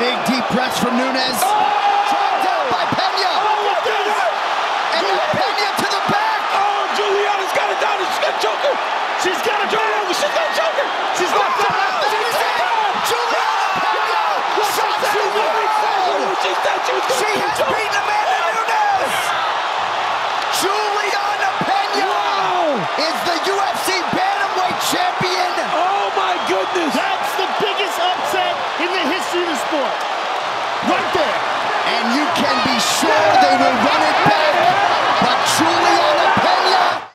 Big deep press from Nunes. Dragged down by Pena. And then Pena to the back. Oh, Juliana's got it down. She's got a choker. She's got a choker. She's got a choker. She's got a choker. Juliana Pena. She has beaten Amanda Nunes. Juliana Pena is the UFC Bantamweight champion. Oh my goodness. That's the biggest upset in the history of the sport. Right there. And you can be sure they will run